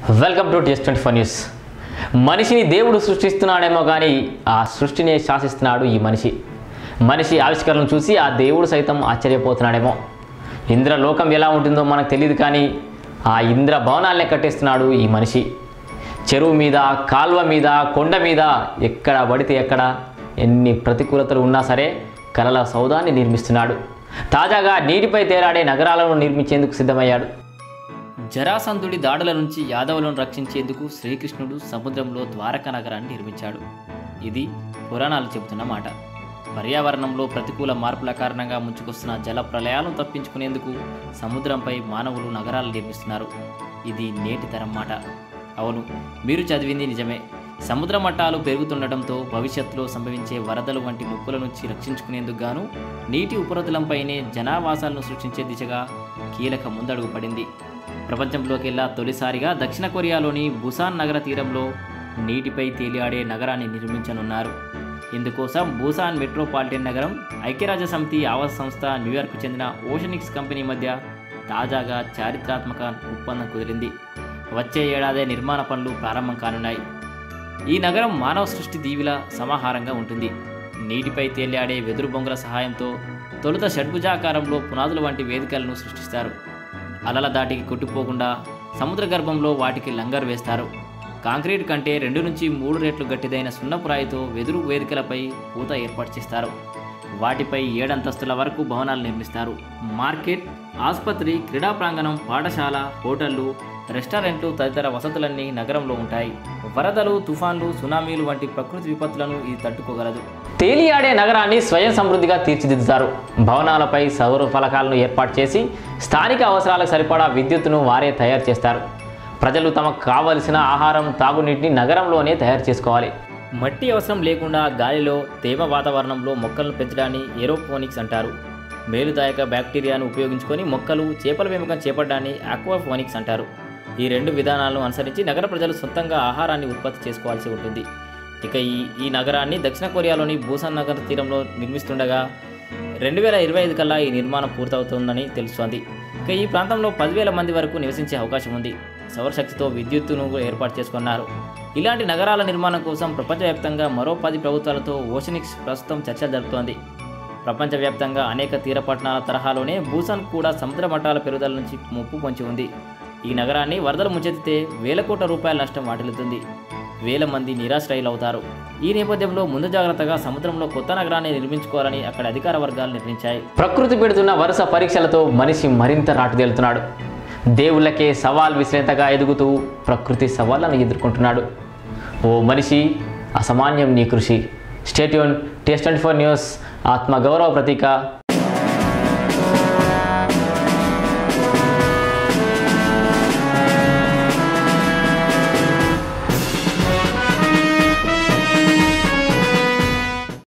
Welcome to TS24 news. మనిషిని దేవుడు సృష్టిస్తున్నాడేమో కానీ ఆ సృష్టినే శాసిస్తున్నాడు ఈ మనిషి. మనిషి ఆవిష్కరణను చూసి ఆ దేవుడు సైతం ఆశ్చర్యపోతున్నాడేమో. ఇంద్రలోకం ఎలా ఉంటుందో మనకు తెలియదు కానీ ఆ ఇంద్ర భవనాలనే కట్టేస్తున్నాడు ఈ మనిషి. చెరువు మీద, కాల్వ మీద, కొండ మీద ఎక్కడ పడితే ఎక్కడ ఎన్ని ప్రతికూలతలు ఉన్నా సరే కలల సౌధాన్ని నిర్మిస్తున్నాడు. తాజాగా నీటిపై తేలాడే నగరాలను నిర్మించేందుకు సిద్ధమయ్యాడు. జరాసంధుడి దాడుల నుంచి యాదవులను రక్షించేందుకు శ్రీకృష్ణుడు సముద్రంలో ద్వారకా నగరాన్ని నిర్మించాడు. ఇది పురాణాలు చెబుతున్న మాట. పర్యావరణంలో ప్రతికూల మార్పుల కారణంగా ముంచుకొస్తున్న జల ప్రళయాలను తప్పించుకునేందుకు సముద్రంపై మానవులు నగరాలు నిర్మిస్తున్నారు. ఇది నేటి తరం మాట. అవును, మీరు చదివింది నిజమే. సముద్ర మట్టాలు పెరుగుతుండటంతో భవిష్యత్తులో సంభవించే వరదలు వంటి ముప్పుల నుంచి రక్షించుకునేందుకు గాను నీటి ఉపరితలంపైనే జనావాసాలను సృష్టించే దిశగా కీలక ముందడుగు పడింది. ప్రపంచంలోకెల్లా తొలిసారిగా దక్షిణ కొరియాలోని బుసాన్ నగర తీరంలో నీటిపై తేలియాడే నగరాన్ని నిర్మించనున్నారు. ఇందుకోసం బుసాన్ మెట్రోపాలిటన్ నగరం, ఐక్యరాజ్య సమితి ఆవాస సంస్థ, న్యూయార్క్ చెందిన ఓషనిక్స్ కంపెనీ మధ్య తాజాగా చారిత్రాత్మక ఒప్పందం కుదిరింది. వచ్చే ఏడాదే నిర్మాణ పనులు ప్రారంభం కానున్నాయి. ఈ నగరం మానవ సృష్టి దీవిల సమాహారంగా ఉంటుంది. నీటిపై తేలియాడే వెదురు బొంగుల సహాయంతో తొలుత షడ్భుజాకారంలో పునాదుల వంటి వేదికలను సృష్టిస్తారు. అలల దాటికి కొట్టుపోకుండా సముద్ర గర్భంలో వాటికి లంగర్ వేస్తారు. కాంక్రీట్ కంటే 2 నుంచి 3 రెట్లు గట్టిదైన సున్నపురాయితో వెదురు వేదికలపై పూత ఏర్పాటు చేస్తారు. వాటిపై 7 అంతస్తుల వరకు భవనాలు నిర్మిస్తారు. మార్కెట్, ఆసుపత్రి, క్రీడా ప్రాంగణం, పాఠశాల, హోటళ్లు, రెస్టారెంట్లు తదితర వసతులన్నీ నగరంలో ఉంటాయి. వరదలు, తుఫాన్లు, సునామీలు వంటి ప్రకృతి విపత్తులను ఇది తట్టుకోగలదు. తేలియాడే నగరాన్ని స్వయం సమృద్ధిగా తీర్చిదిద్దుతారు. భవనాలపై సౌర ఫలకాలను ఏర్పాటు చేసి స్థానిక అవసరాలకు సరిపడా విద్యుత్తును వారే తయారు చేస్తారు. ప్రజలు తమకు కావలసిన ఆహారం, తాగునీటిని నగరంలోనే తయారు చేసుకోవాలి. మట్టి అవసరం లేకుండా గాలిలో, తేమ వాతావరణంలో మొక్కలను పెంచడాన్ని ఏరోపోనిక్స్ అంటారు. మేలుదాయక బ్యాక్టీరియాను ఉపయోగించుకొని మొక్కలు, చేపల పెంపకం చేపట్టడాన్ని ఆక్వాపోనిక్స్ అంటారు. ఈ 2 విధానాలను అనుసరించి నగర ప్రజలు సొంతంగా ఆహారాన్ని ఉత్పత్తి చేసుకోవాల్సి ఉంటుంది. ఇక ఈ నగరాన్ని దక్షిణ కొరియాలోని బూసాన్ నగర తీరంలో నిర్మిస్తుండగా 2025 కల్లా ఈ నిర్మాణం పూర్తవుతుందని తెలుస్తోంది. ఇక ఈ ప్రాంతంలో 10,000 మంది వరకు నివసించే అవకాశం ఉంది. సౌరశక్తితో విద్యుత్తును ఏర్పాటు చేసుకున్నారు. ఇలాంటి నగరాల నిర్మాణం కోసం ప్రపంచవ్యాప్తంగా మరో 10 ప్రభుత్వాలతో ఓషనిక్స్ ప్రస్తుతం చర్చలు జరుపుతోంది. ప్రపంచవ్యాప్తంగా అనేక తీర పట్టణాల తరహాలోనే బూసాన్ కూడా సముద్ర మట్టాల పెరుగుదల నుంచి ముప్పు పొంచి ఉంది. ఈ నగరాన్ని వరదలు ముంచెత్తితే వేల కోట్ల రూపాయల నష్టం వాటిల్లుతుంది. వేల మంది నిరాశ్రయులవుతారు. ఈ నేపథ్యంలో ముందు జాగ్రత్తగా సముద్రంలో కొత్త నగరాన్ని నిర్మించుకోవాలని అక్కడ అధికార వర్గాలు నిర్ణయించాయి. ప్రకృతి పెడుతున్న వరుస పరీక్షలతో మనిషి మరింత రాటుదేలుతున్నాడు. దేవుళ్ళకే సవాల్ విసిరేంతగా ఎదుగుతూ ప్రకృతి సవాళ్లను ఎదుర్కొంటున్నాడు. ఓ మనిషి, అసామాన్యం నీ కృషి. స్టే ట్యూన్, TS24 న్యూస్, ఆత్మగౌరవ ప్రతీక.